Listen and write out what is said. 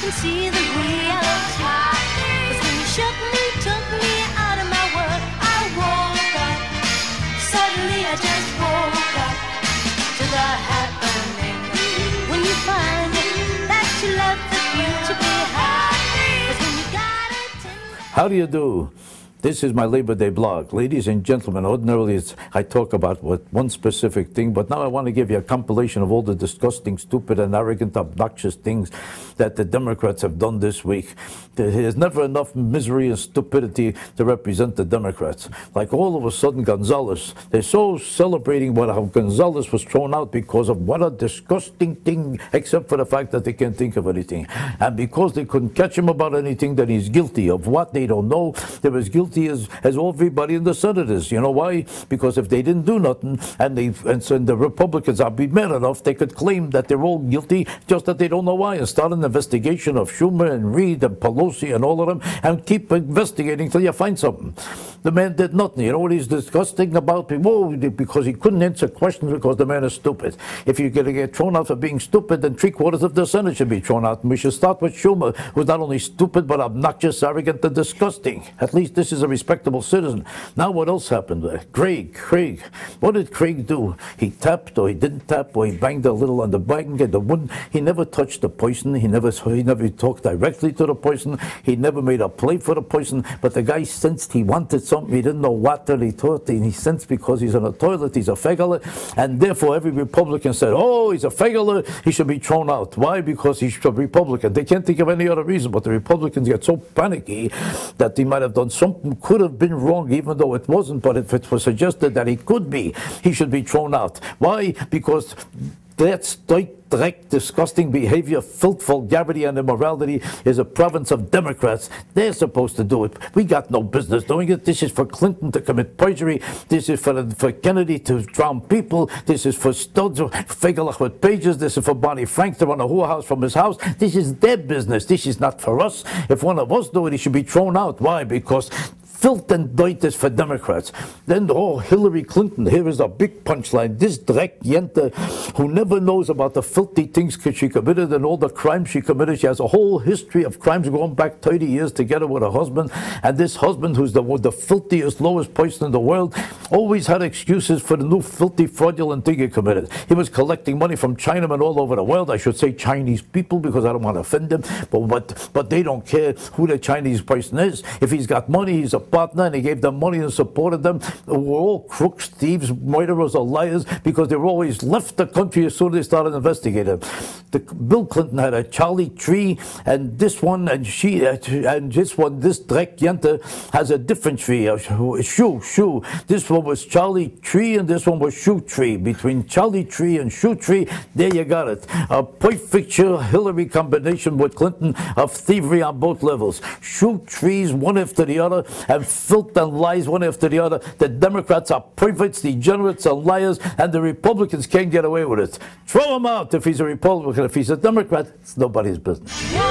can see the reality. 'Cause when you shook me, took me out of my world, I woke up. Suddenly I just woke up to the happening. When you find that you left the future behind. 'Cause when you got it. How do you do? This is my Labor Day blog. Ladies and gentlemen, ordinarily I talk about one specific thing, but now I want to give you a compilation of all the disgusting, stupid, and arrogant, obnoxious things that the Democrats have done this week. There's never enough misery and stupidity to represent the Democrats. Like all of a sudden, Gonzales, they're so celebrating how Gonzales was thrown out because of what a disgusting thing, except for the fact that they can't think of anything. And because they couldn't catch him about anything, then he's guilty of what they don't know. They're as guilty as everybody in the Senate is. You know why? Because if they didn't do nothing, and so the Republicans are be mad enough, they could claim that they're all guilty, just that they don't know why, and start an investigation of Schumer and Reid and Pelosi and all of them, and keep investigating till you find something. The man did nothing. You know what he's disgusting about? Oh, because he couldn't answer questions because the man is stupid. If you're going to get thrown out for being stupid, then 3/4 of the Senate should be thrown out. And we should start with Schumer, who's not only stupid, but obnoxious, arrogant, and disgusting. At least this is a respectable citizen. Now what else happened there? Craig. What did Craig do? He tapped, or he didn't tap, or he banged a little on the bang, and the wood. He never touched the poison. He never talked directly to the poison. He never made a play for the poison. But the guy sensed he wanted something. He didn't know what, and he thought, and he sensed because he's in a toilet, he's a fegler, and therefore every Republican said, oh, he's a fegler, he should be thrown out. Why? Because he's a Republican. They can't think of any other reason, but the Republicans get so panicky that he might have done something, could have been wrong, even though it wasn't, but if it was suggested that he could be, he should be thrown out. Why? Because that's direct, disgusting behavior, filth, vulgarity, and immorality is a province of Democrats. They're supposed to do it. We got no business doing it. This is for Clinton to commit perjury. This is for Kennedy to drown people. This is for Studs, Fegelach with pages. This is for Barney Frank to run a whorehouse from his house. This is their business. This is not for us. If one of us do it, he should be thrown out. Why? Because filth and dirt is for Democrats. Then, oh, Hillary Clinton, here is a big punchline. This Dreck Jente, who never knows about the filthy things she committed and all the crimes she committed. She has a whole history of crimes going back 30 years together with her husband. And this husband, who's the filthiest, lowest person in the world, always had excuses for the new filthy, fraudulent thing he committed. He was collecting money from Chinamen all over the world. I should say Chinese people because I don't want to offend them. But they don't care who the Chinese person is. If he's got money, he's a partner, and he gave them money and supported them. We're all crooks, thieves, murderers, or liars because they were always left the country as soon as they started investigating. Bill Clinton had a Charlie tree, and this one, and this one, this Dreck Jente has a different tree, shoe. This one was Charlie tree, and this one was shoe tree. Between Charlie tree and shoe tree, there you got it. A perfect Hillary combination with Clinton of thievery on both levels. Shoe trees, one after the other, and filth and lies one after the other. The Democrats are perverts, degenerates, and liars, and the Republicans can't get away with it. Throw him out if he's a Republican. If he's a Democrat, it's nobody's business.